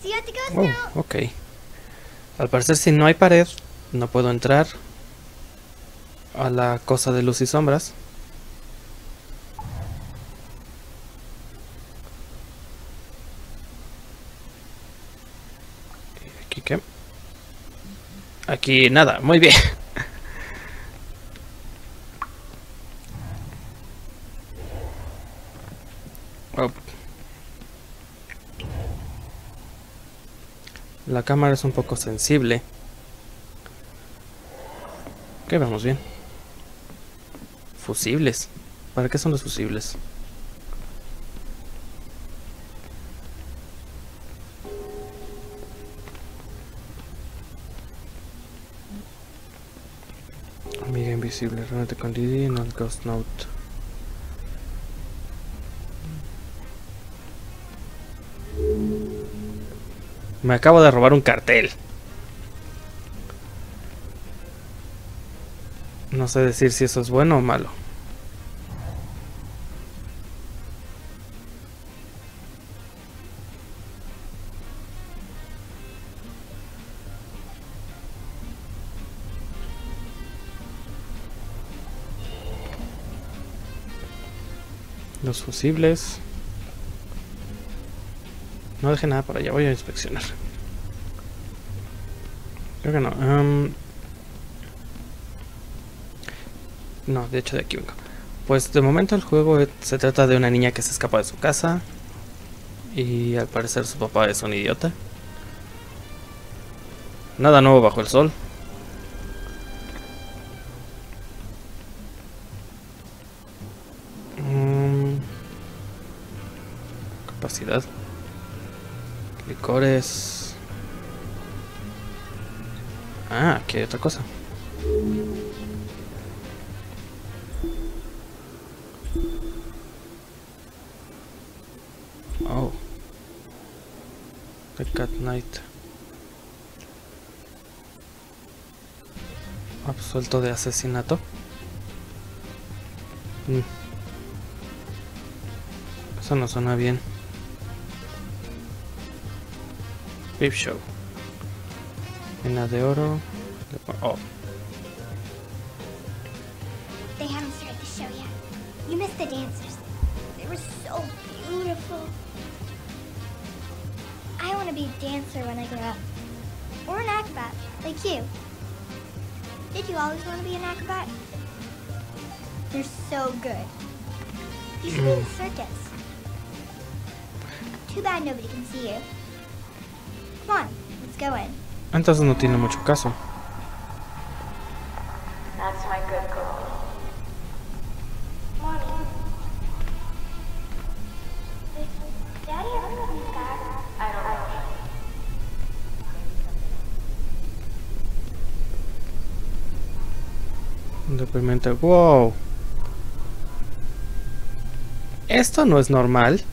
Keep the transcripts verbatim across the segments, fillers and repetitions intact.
So you have to go Oh, now. ok. Al parecer, si no hay pared, no puedo entrar a la cosa de luz y sombras. ¿Aquí qué? Aquí nada, muy bien. Oh. La cámara es un poco sensible. Ok, vamos bien. Fusibles. ¿Para qué son los fusibles? Amiga invisible, reúnete con Didi en el Ghost Note. Me acabo de robar un cartel. No sé decir si eso es bueno o malo. Los fusibles. No deje nada por allá, voy a inspeccionar. Creo que no. Um, no, de hecho de aquí vengo. Pues de momento el juego se trata de una niña que se escapa de su casa. Y al parecer su papá es un idiota. Nada nuevo bajo el sol. Um, capacidad. Licores. Ah, aquí hay otra cosa. Oh. The Cat Knight. Absuelto de asesinato. Mm. Eso no suena bien. Peep Show. Mina de oro. Oh. They haven't started the show yet. You missed the dancers. They were so beautiful. I want to be a dancer when I grow up. Or an acrobat, like you. Did you always want to be an acrobat? You're so good. You should be in a circus. Too bad nobody can see you. Come on, let's go in. Entonces no tiene mucho caso. That's my good girl. Mommy. Is Daddy ever coming back? I don't know. Deprimente. Wow. Esto no es normal.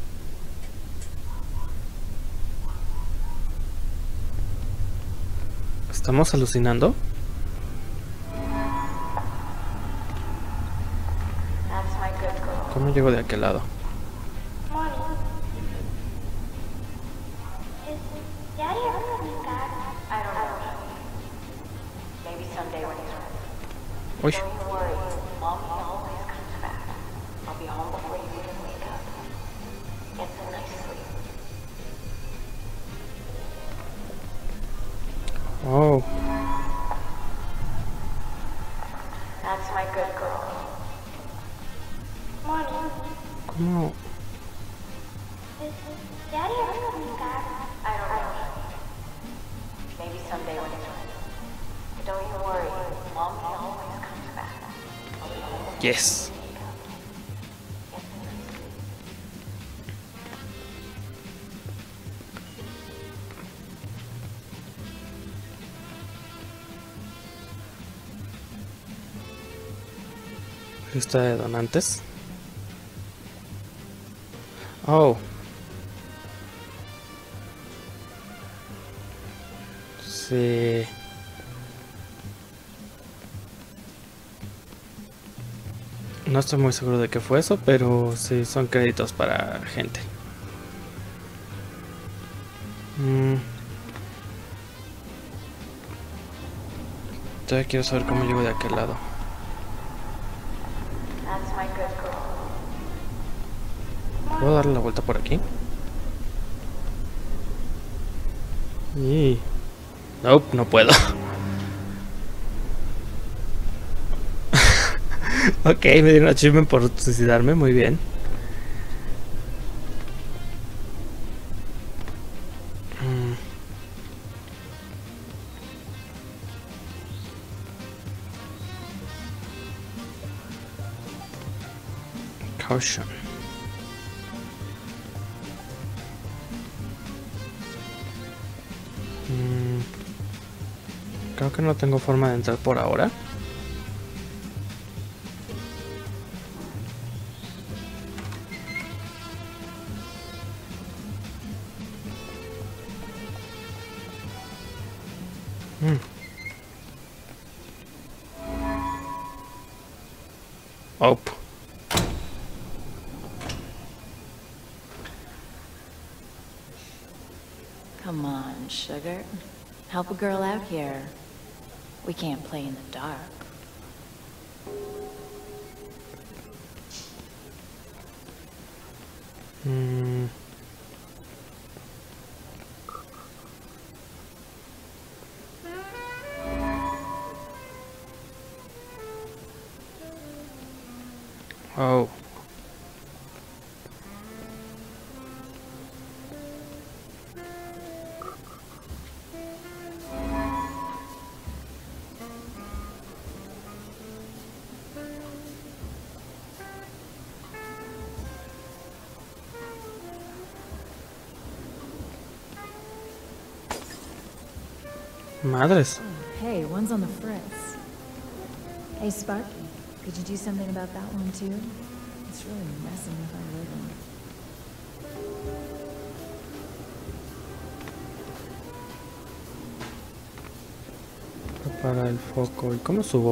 ¿Estamos alucinando? That's my good girl. ¿Cómo llego de aquel lado? Mommy. Is Daddy ever coming back? I don't know. Maybe someday when he's ready. Uy. Don't you worry. Mommy always comes back. I'll be home before you even wake up. Get some nice sleep. Oh. That's my good girl. Mommy. ¿Cómo? Is Daddy ever coming back? I don't know. Maybe someday when he's ready. But don't you worry. Mommy always comes back. I'll be home before Yes. you wake up. Get some nice sleep. Lista de donantes. Oh. Sí. No estoy muy seguro de qué fue eso, pero sí son créditos para gente. Mm. Todavía quiero saber cómo llego de aquel lado. ¿Puedo darle la vuelta por aquí? Y... Nope, no puedo. Ok, me dieron achievement por suicidarme, muy bien. Mm. Caution. Mm. Creo que no tengo forma de entrar por ahora. Mm. Oh. Come on, sugar. Help a girl out here. We can't play in the dark. Mm. Oh. Madres. Oh, hey, one's on the fritz. Hey, Sparky, could you do something about that one too? It's really messing with our rhythm. Apaga el foco. ¿Y cómo subo?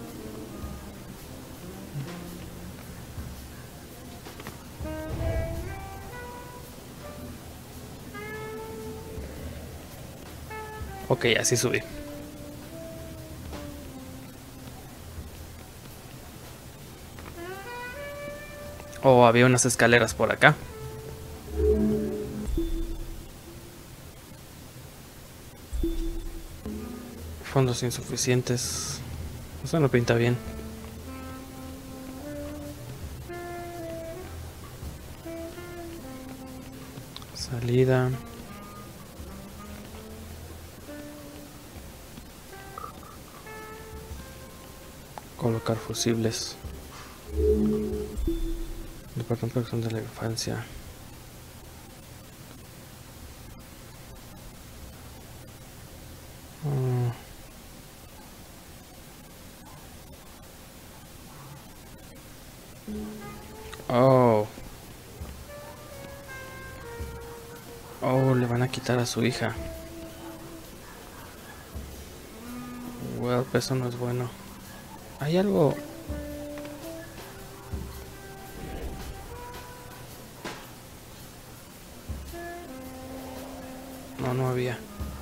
Ok, así subí. Oh, había unas escaleras por acá. Fondos insuficientes. Eso no pinta bien. Salida. Colocar fusibles. Departamento de Protección de la Infancia. Mm. Oh. Oh, le van a quitar a su hija. Well, eso no es bueno. Hay algo... No, no había.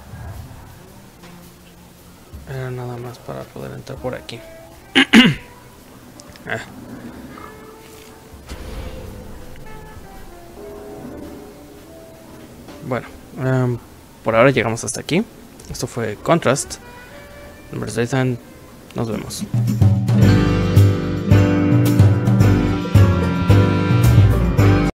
Era nada más para poder entrar por aquí. Ah. Bueno, um, por ahora llegamos hasta aquí. Esto fue Contrast. Numbers Ethan. Nos vemos.